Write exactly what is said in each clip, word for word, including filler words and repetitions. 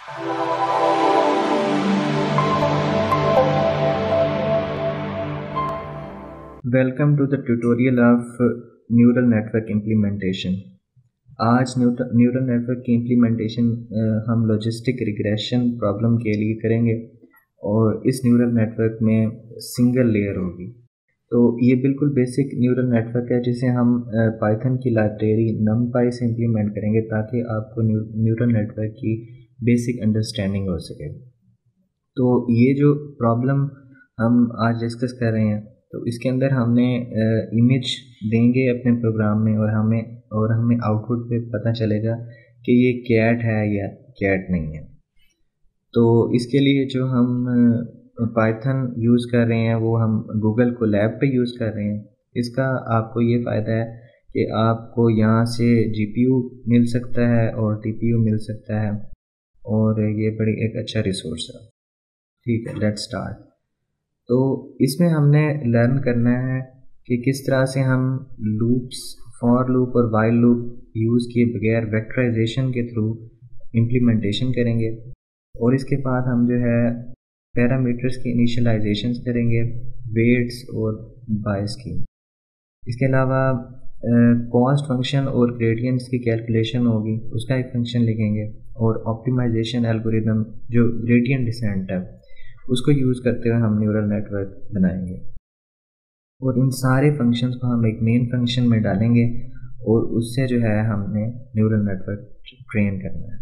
Welcome to the tutorial of Neural Network Implementation. आज neural network की implementation हम logistic regression problem के लिए करेंगे और इस न्यूरल नेटवर्क में सिंगल लेयर होगी। तो ये बिल्कुल बेसिक न्यूरल नेटवर्क है जिसे हम पाइथन की लाइब्रेरी नमपाई से इम्प्लीमेंट करेंगे ताकि आपको न्यूरल नेटवर्क की बेसिक अंडरस्टैंडिंग हो सके। तो ये जो प्रॉब्लम हम आज डिस्कस कर रहे हैं तो इसके अंदर हमने इमेज देंगे अपने प्रोग्राम में और हमें और हमें आउटपुट पे पता चलेगा कि ये कैट है या कैट नहीं है। तो इसके लिए जो हम पाइथन यूज़ कर रहे हैं वो हम गूगल कोलैब पे यूज़ कर रहे हैं। इसका आपको ये फ़ायदा है कि आपको यहाँ से जीपीयू मिल सकता है और टीपीयू मिल सकता है और ये बड़ी एक अच्छा रिसोर्स है। ठीक है, लेट्स स्टार्ट। तो इसमें हमने लर्न करना है कि किस तरह से हम लूप्स, फॉर लूप और वाइल लूप यूज़ किए बगैर वेक्टराइजेशन के थ्रू इम्प्लीमेंटेशन करेंगे और इसके बाद हम जो है पैरामीटर्स की इनिशियलाइजेशंस करेंगे, वेट्स और बायस की। इसके अलावा कॉस्ट फंक्शन और ग्रेडियंट्स की कैलकुलेशन होगी, उसका एक फंक्शन लिखेंगे और ऑप्टिमाइजेशन एल्गोरिदम जो ग्रेडियंट डिसेंट है उसको यूज़ करते हुए हम न्यूरल नेटवर्क बनाएंगे और इन सारे फंक्शंस को हम एक मेन फंक्शन में डालेंगे और उससे जो है हमने न्यूरल नेटवर्क ट्रेन करना है।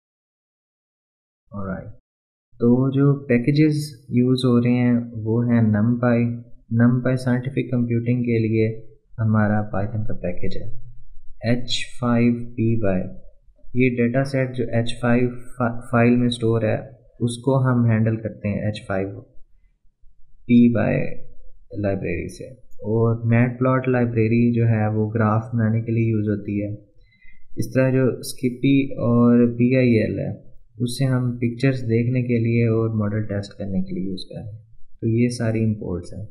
ऑलराइट, तो जो पैकेजेस यूज़ हो रहे हैं वो हैं नमपाई। नमपाई साइंटिफिक कंप्यूटिंग के लिए हमारा पाइथन का पैकेज है एच फाइव पी वाई। ये डेटा सेट जो एच फाइव फाइल में स्टोर है उसको हम हैंडल करते हैं H five P Y library से। और मैटप्लॉट लाइब्रेरी जो है वो ग्राफ बनाने के लिए यूज़ होती है। इस तरह जो स्किपी और पी आई एल है उससे हम पिक्चर्स देखने के लिए और मॉडल टेस्ट करने के लिए यूज़ कर रहे हैं। तो ये सारी इंपोर्ट्स हैं।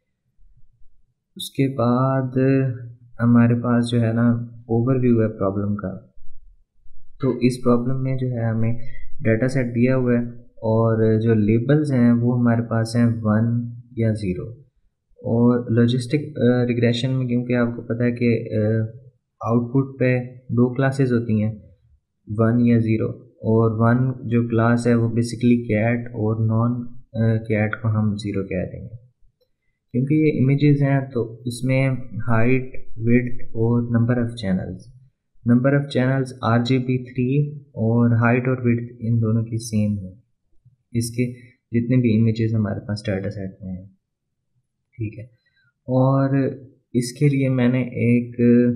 उसके बाद हमारे पास जो है ना ओवरव्यू है प्रॉब्लम का। तो इस प्रॉब्लम में जो है हमें डाटा सेट दिया हुआ है और जो लेबल्स हैं वो हमारे पास हैं वन या ज़ीरो। और लॉजिस्टिक रिग्रेशन में क्योंकि आपको पता है कि आउटपुट पे दो क्लासेस होती हैं, वन या ज़ीरो। और वन जो क्लास है वो बेसिकली कैट और नॉन कैट को हम ज़ीरो कह देंगे। क्योंकि ये इमेजेस हैं तो इसमें हाइट, विड्थ और number of channels number of channels R G B three और हाइट और विड्थ इन दोनों की सेम है इसके जितने भी इमेजेस हमारे पास डाटा सेट में हैं। ठीक है, और इसके लिए मैंने एक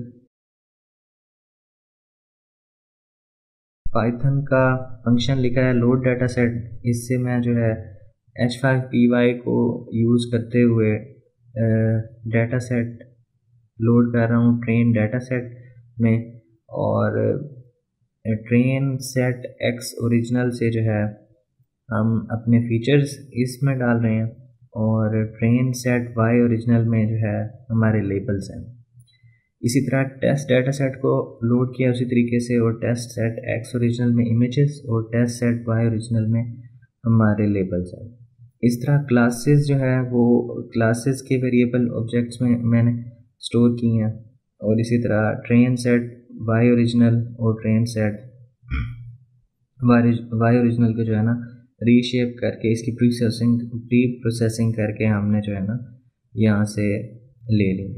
पाइथन का फंक्शन लिखा है लोड डाटा सेट। इससे मैं जो है एच फाइव पी वाई को यूज़ करते हुए डाटा सेट लोड कर रहा हूँ ट्रेन डाटा सेट में और ट्रेन सेट एक्स ओरिजिनल से जो है हम अपने फीचर्स इसमें डाल रहे हैं और ट्रेन सेट वाई ओरिजिनल में जो है हमारे लेबल्स हैं। इसी तरह टेस्ट डाटा सेट को लोड किया उसी तरीके से और टेस्ट सेट एक्स ओरिजिनल में इमेजेस और टेस्ट सेट वाई ओरिजिनल में हमारे लेबल्स हैं। इस तरह क्लासेस जो है वो क्लासेस के वेरिएबल ऑब्जेक्ट्स में मैंने स्टोर की हैं और इसी तरह ट्रेन सेट वाई ओरिजिनल और ट्रेन सेट वाई ओरिजिनल को जो है ना रीशेप करके इसकी प्रोसेसिंग प्री प्रोसेसिंग करके हमने जो है ना यहाँ से ले ली।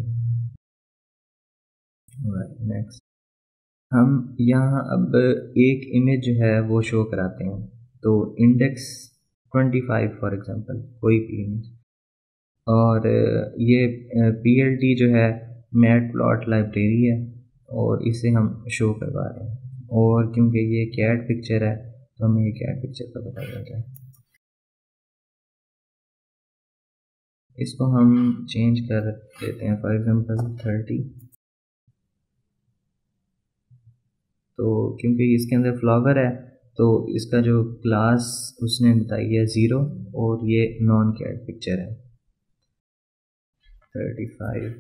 नेक्स्ट हम यहाँ अब एक इमेज जो है वो शो कराते हैं। तो index twenty five for example कोई भी इमेज और ये पी एल टी जो है मैटप्लॉट लाइब्रेरी है और इसे हम शो करवा रहे हैं और क्योंकि ये कैट पिक्चर है तो हमें ये कैट पिक्चर का पता चलता है। इसको हम चेंज कर देते हैं फॉर एग्जांपल थर्टी। तो क्योंकि इसके अंदर फ्लावर है तो इसका जो क्लास उसने बताई है ज़ीरो और ये नॉन कैट पिक्चर है थर्टी फाइव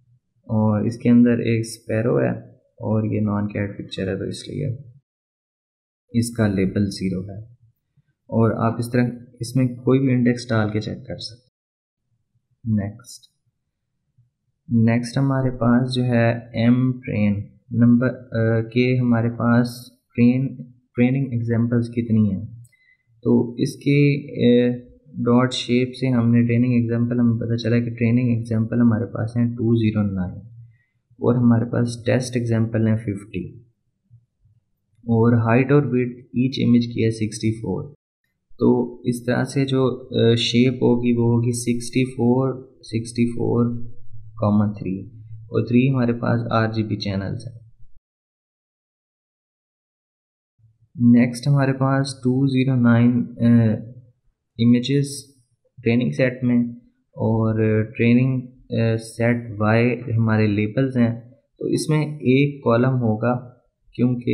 और इसके अंदर एक स्पैरो है और ये नॉन कैट पिक्चर है तो इसलिए इसका लेबल ज़ीरो है। और आप इस तरह इसमें कोई भी इंडेक्स डाल के चेक कर सकते। नेक्स्ट नेक्स्ट हमारे पास जो है एम ट्रेन नंबर के हमारे पास ट्रेन ट्रेनिंग एग्जांपल्स कितनी हैं। तो इसके डॉट शेप से हमने ट्रेनिंग एग्जांपल हमें पता चला कि ट्रेनिंग एग्जांपल हमारे पास हैं टू ज़ीरो नाइन और हमारे पास टेस्ट एग्जांपल हैं फिफ्टी और हाइट और विड्थ ईच इमेज की है सिक्सटी फोर। तो इस तरह से जो शेप होगी वो होगी sixty four sixty four comma three और थ्री हमारे पास आर जी बी चैनल्स हैं। नेक्स्ट हमारे पास two zero nine images training set में और ट्रेनिंग सेट वाई हमारे लेबल्स हैं। तो इसमें एक कॉलम होगा क्योंकि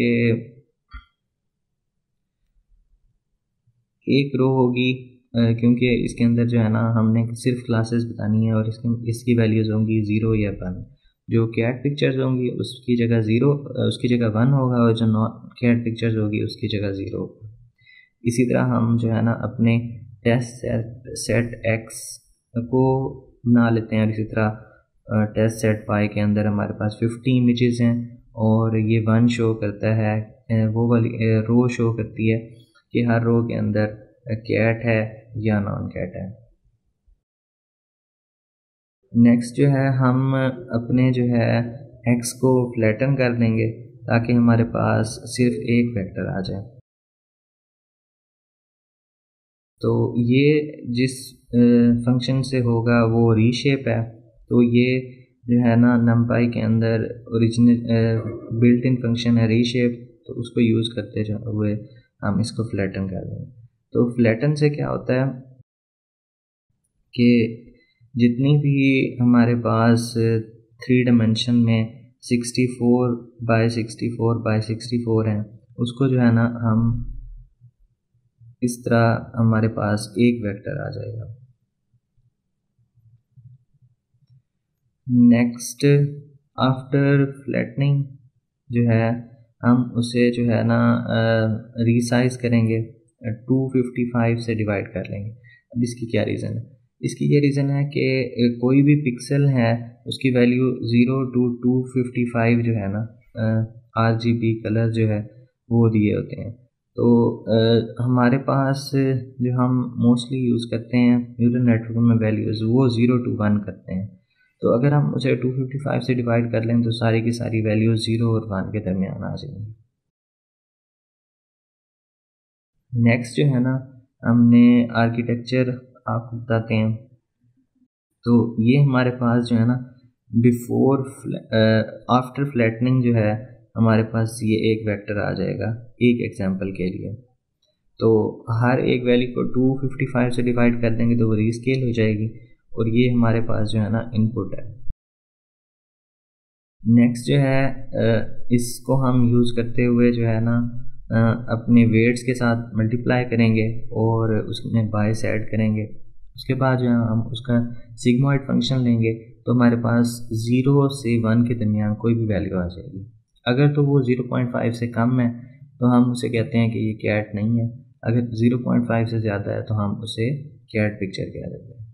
एक रो होगी क्योंकि इसके अंदर जो है ना हमने सिर्फ क्लासेस बतानी है और इसकी इसकी वैल्यूज़ होंगी ज़ीरो या वन। जो कैट पिक्चर्स होंगी उसकी जगह ज़ीरो उसकी जगह वन होगा और जो नॉन कैट पिक्चर्स होगी उसकी जगह ज़ीरो होगा। इसी तरह हम जो है ना अपने टेस्ट सेट सेट एक्स को बना लेते हैं और इसी तरह टेस्ट सेट वाई के अंदर हमारे पास फिफ्टी इमेजेस हैं और ये वन शो करता है, वो वाली रो शो करती है कि हर रो के अंदर कैट है या नॉन कैट है। नेक्स्ट जो है हम अपने जो है एक्स को फ्लैटन कर देंगे ताकि हमारे पास सिर्फ एक वेक्टर आ जाए। तो ये जिस फंक्शन से होगा वो रीशेप है। तो ये जो है ना नमपाई के अंदर ओरिजिनल बिल्ट इन फंक्शन है रीशेप, तो उसको यूज़ करते हुए हम इसको फ्लैटन कर देंगे। तो फ्लैटन से क्या होता है कि जितनी भी हमारे पास थ्री डायमेंशन में sixty four by sixty four by sixty four हैं उसको जो है ना हम इस तरह हमारे पास एक वेक्टर आ जाएगा। नेक्स्ट आफ्टर फ्लैटनिंग जो है हम उसे जो है ना रीसाइज करेंगे, टू फिफ्टी फाइव से डिवाइड कर लेंगे। अब इसकी क्या रीज़न है? इसकी ये रीज़न है कि कोई भी पिक्सल है उसकी value zero to two fifty five जो है ना आर जी बी कलर जो है वो दिए होते हैं। तो आ, हमारे पास जो हम मोस्टली यूज़ करते हैं न्यूरल नेटवर्क में वैल्यूज़ वो ज़ीरो टू वन करते हैं। तो अगर हम उसे टू फिफ्टी फाइव से डिवाइड कर लें तो सारी की सारी वैल्यूज़ ज़ीरो और वन के दरमियान आ जाएंगी। नेक्स्ट जो है ना हमने आर्किटेक्चर आपको बताते हैं। तो ये हमारे पास जो है ना बिफोर आफ्टर फ्लैटनिंग जो है हमारे पास ये एक वेक्टर आ जाएगा एक एग्जांपल के लिए। तो हर एक वैल्यू को टू फिफ्टी फाइव से डिवाइड कर देंगे तो वो रीस्केल हो जाएगी और ये हमारे पास जो है ना इनपुट है। नेक्स्ट जो है इसको हम यूज़ करते हुए जो है ना अपने वेट्स के साथ मल्टीप्लाई करेंगे और उसमें बायस ऐड करेंगे। उसके बाद जो है हम उसका सिग्मॉइड फंक्शन लेंगे तो हमारे पास ज़ीरो से वन के दरमियान कोई भी वैल्यू आ जाएगी। अगर तो वो ज़ीरो पॉइंट फाइव से कम है तो हम उसे कहते हैं कि ये कैट नहीं है, अगर ज़ीरो पॉइंट फाइव से ज़्यादा है तो हम उसे कैट पिक्चर कह देते हैं।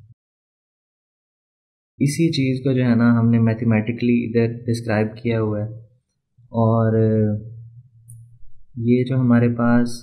इसी चीज़ को जो है ना हमने मैथमेटिकली इधर डिस्क्राइब किया हुआ है और ये जो हमारे पास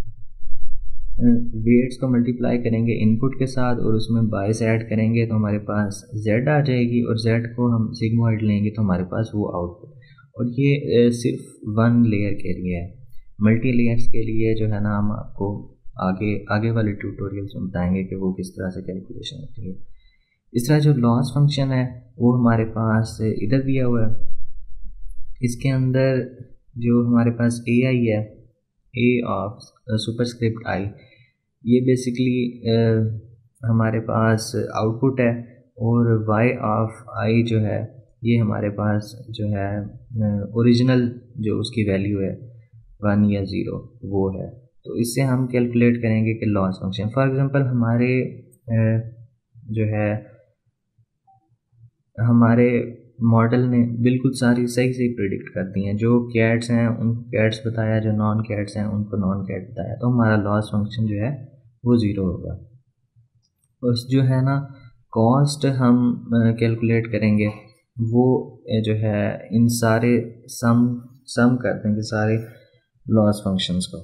वेट्स को मल्टीप्लाई करेंगे इनपुट के साथ और उसमें बायस ऐड करेंगे तो हमारे पास z आ जाएगी और z को हम सिग्मॉइड लेंगे तो हमारे पास वो आउटपुट। और ये सिर्फ वन लेयर के लिए है, मल्टी लेयर्स के लिए जो है ना हम आपको आगे आगे वाले ट्यूटोरियल्स में बताएंगे कि वो किस तरह से कैलकुलेशन होती है। इस तरह जो लॉस फंक्शन है वो हमारे पास इधर दिया हुआ है। इसके अंदर जो हमारे पास ए आई है, ए ऑफ सुपरस्क्रिप्ट आई, ये बेसिकली हमारे पास आउटपुट है और वाई ऑफ आई जो है ये हमारे पास जो है ओरिजिनल जो उसकी वैल्यू है वन या ज़ीरो वो है। तो इससे हम कैलकुलेट करेंगे कि लॉस फंक्शन फॉर एग्जांपल हमारे जो है हमारे मॉडल ने बिल्कुल सारी सही सही प्रिडिक्ट करती हैं। जो कैट्स हैं उनको कैट्स बताया, जो नॉन कैट्स हैं उनको नॉन कैट बताया, तो हमारा लॉस फंक्शन जो है वो ज़ीरो होगा। उस जो है ना कॉस्ट हम कैलकुलेट करेंगे, वो जो है इन सारे सम सम कर देंगे सारे लॉस फंक्शंस को,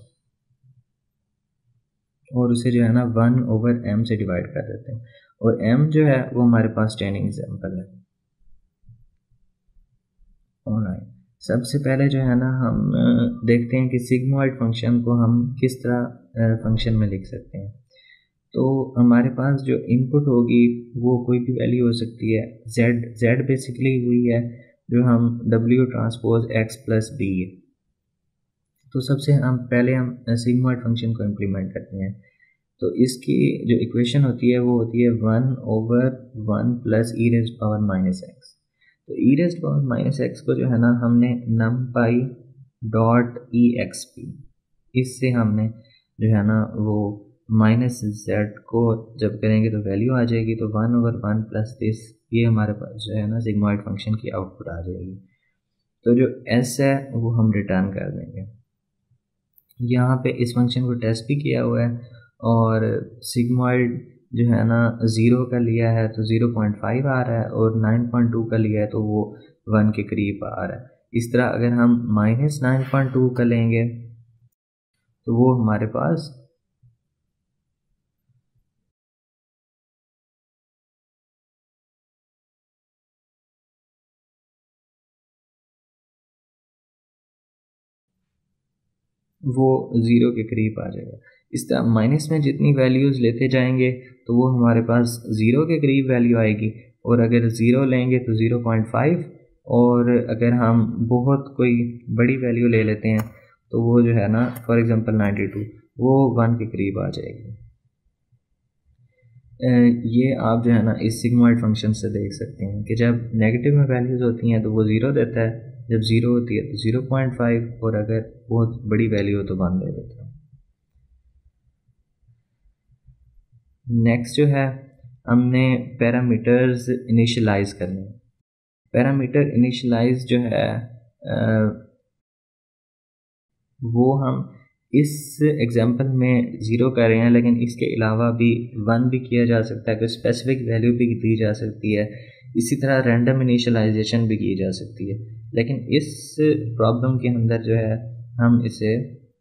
और उसे जो है ना वन ओवर एम से डिवाइड कर देते हैं, और एम जो है वो हमारे पास टेन एग्जाम्पल है। ऑलराइट, सबसे पहले जो है ना हम देखते हैं कि सिग्मॉइड फंक्शन को हम किस तरह फंक्शन में लिख सकते हैं। तो हमारे पास जो इनपुट होगी वो कोई भी वैल्यू हो सकती है। z z बेसिकली हुई है जो हम w transpose x plus B है। तो सबसे हम पहले हम सिग्मॉइड फंक्शन को इम्प्लीमेंट करते हैं। तो इसकी जो इक्वेशन होती है वो होती है one over one plus E raised power minus X. तो E raised power minus X को जो है ना हमने NumPy dot E X P, इससे हमने जो है ना वो माइनस जेड को जब करेंगे तो वैल्यू आ जाएगी, तो one over one plus this, ये हमारे पास जो है ना सिग्मॉइड फंक्शन की आउटपुट आ जाएगी। तो जो एस है वो हम रिटर्न कर देंगे। यहाँ पे इस फंक्शन को टेस्ट भी किया हुआ है, और सिग्मॉइड जो है ना ज़ीरो का लिया है तो ज़ीरो पॉइंट फाइव आ रहा है, और नाइन पॉइंट टू का लिया है तो वो वन के करीब आ रहा है। इस तरह अगर हम माइनस नाइन पॉइंट टू का लेंगे तो वो हमारे पास वो ज़ीरो के करीब आ जाएगा। इस तरह माइनस में जितनी वैल्यूज़ लेते जाएंगे तो वो हमारे पास ज़ीरो के करीब वैल्यू आएगी, और अगर ज़ीरो लेंगे तो ज़ीरो पॉइंट फाइव, और अगर हम बहुत कोई बड़ी वैल्यू ले लेते हैं तो वो जो है ना फॉर एग्ज़ाम्पल नाइन्टी टू, वो वन के करीब आ जाएगी। ये आप जो है ना इस सिग्मॉइड फंक्शन से देख सकते हैं कि जब नेगेटिव में वैल्यूज़ होती हैं तो वो ज़ीरो देता है, जब ज़ीरो होती है तो ज़ीरो पॉइंट फाइव, और अगर बहुत बड़ी वैल्यू हो तो वन दे देता है। नेक्स्ट जो है हमने पैरामीटर्स इनिशियलाइज करने हैं। पैरामीटर इनिशियलाइज जो है आ, वो हम इस एग्जांपल में ज़ीरो कर रहे हैं, लेकिन इसके अलावा भी वन भी किया जा सकता है, कोई स्पेसिफिक वैल्यू भी दी जा सकती है। इसी तरह रैंडम इनिशियलाइजेशन भी की जा सकती है, लेकिन इस प्रॉब्लम के अंदर जो है हम इसे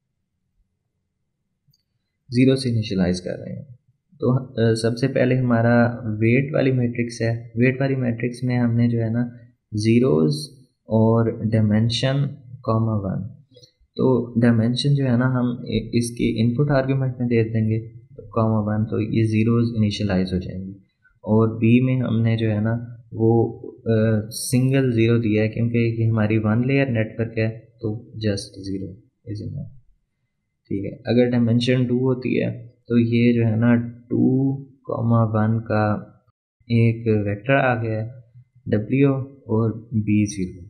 ज़ीरो से इनिशियलाइज कर रहे हैं। तो uh, सबसे पहले हमारा वेट वाली मैट्रिक्स है। वेट वाली मैट्रिक्स में हमने जो है ना ज़ीरोज़ और डायमेंशन कॉमा वन, तो डायमेंशन जो है ना हम इसकी इनपुट आर्गुमेंट में दे देंगे कॉमा वन, तो ये ज़ीरोज़ इनिशियलाइज हो जाएंगी। और बी में हमने जो है ना वो सिंगल ज़ीरो दिया है, क्योंकि ये हमारी वन लेयर नेटवर्क है, तो जस्ट ज़ीरो इज इनफ। ठीक है, अगर डायमेंशन टू होती है तो ये जो है ना टू कॉमा वन का एक वेक्टर आ गया है डब्ल्यू और बी ज़ीरो।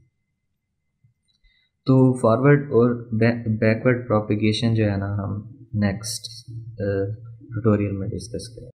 तो फॉरवर्ड और बैकवर्ड प्रोपिगेशन जो है ना हम नेक्स्ट ट्यूटोरियल में डिस्कस करेंगे।